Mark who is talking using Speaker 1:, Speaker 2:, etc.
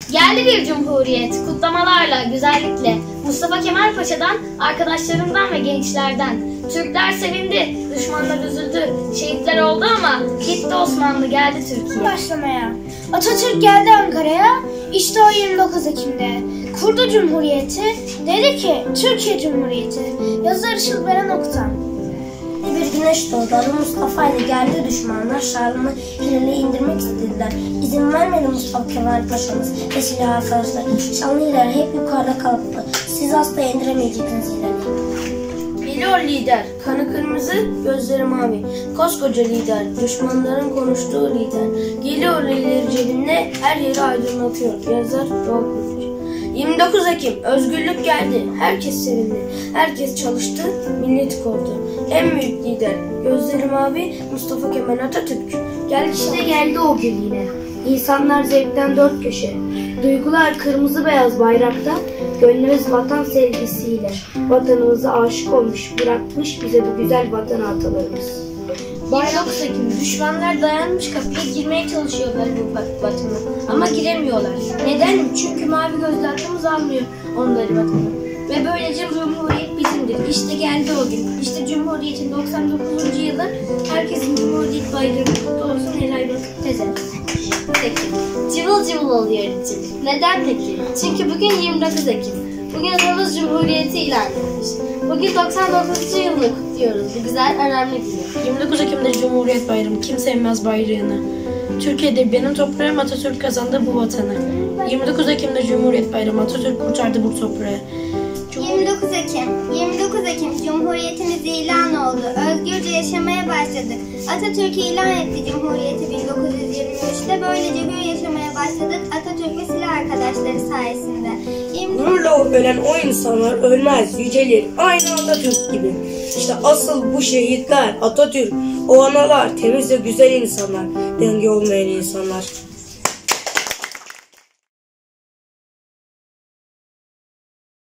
Speaker 1: Geldi bir cumhuriyet, kutlamalarla, güzellikle. Mustafa Kemal Paşa'dan, arkadaşlarımdan ve gençlerden. Türkler sevindi, düşmanlar üzüldü. Şehitler oldu ama gitti Osmanlı, geldi Türkiye.
Speaker 2: Başlamaya. Atatürk geldi Ankara'ya, işte o 29 Ekim'de. Kurdu Cumhuriyeti, dedi ki Türkiye Cumhuriyeti. Yazar Işıl Beren Oktan.
Speaker 3: Bir güneş doğdu, Mustafa ile geldi düşmanlar, Şarlı'nı Hilal'e indirmek istediler. İzin vermedi Mustafa Kemal Paşa'mız ve silah arkadaşlar. Şanlı Hilal hep yukarıda kalktı. Siz asla indiremeyeceksiniz Hilal'i.
Speaker 4: Geliyor lider, kanı kırmızı, gözleri mavi. Koskoca lider, düşmanların konuştuğu lider. Geliyor elleri cebinde, her yeri aydınlatıyor. Yazar Yol Kılıç. 29 Ekim, özgürlük geldi. Herkes sevindi. Herkes çalıştı, milleti kordu. En büyük lider, gözleri mavi, Mustafa Kemal Atatürk.
Speaker 5: İşte geldi o gün yine. İnsanlar zevkten dört köşe. Duygular kırmızı beyaz bayrakta. Gönlümüz vatan sevgisiyle. Vatanımıza aşık olmuş, bırakmış bize bu güzel vatan atalarımız.
Speaker 1: 29 Ekim, düşmanlar dayanmış kapıya, girmeye çalışıyorlar bu vatana. Ama giremiyorlar. Neden? Çünkü mavi gözlü atamız almıyor onları vatana. Ve böylece Cumhuriyet bizimdir. İşte geldi o gün. İşte Cumhuriyet'in 99. yılı. Herkesin Cumhuriyet bayramı kutlu olsun. Helal vakit tezer. Peki. Cıvıl cıvıl oluyor içim. Neden peki? Çünkü bugün 29 Ekim. Bugün atamız Cumhuriyeti ilan etmiş. Bugün 99. yılını kutluyoruz. Bu güzel, önemli bir gün.
Speaker 4: 29 Ekim'de Cumhuriyet Bayramı. Kim sevmez bayrağını. Türkiye'de benim toprağım, Atatürk kazandı bu vatanı. 29 Ekim'de Cumhuriyet Bayramı. Atatürk kurtardı bu toprağı.
Speaker 6: 29 Ekim Cumhuriyetimiz ilan oldu. Özgürce yaşamaya başladık. Atatürk ilan etti Cumhuriyeti 1923'te. Böylece gün yaşamaya başladık Atatürk ve silah arkadaşları sayesinde.
Speaker 7: Gururla ölen o insanlar ölmez, yücelir. Aynı Atatürk gibi. İşte asıl bu şehitler Atatürk, o analar temiz ve güzel insanlar, denge olmayan insanlar.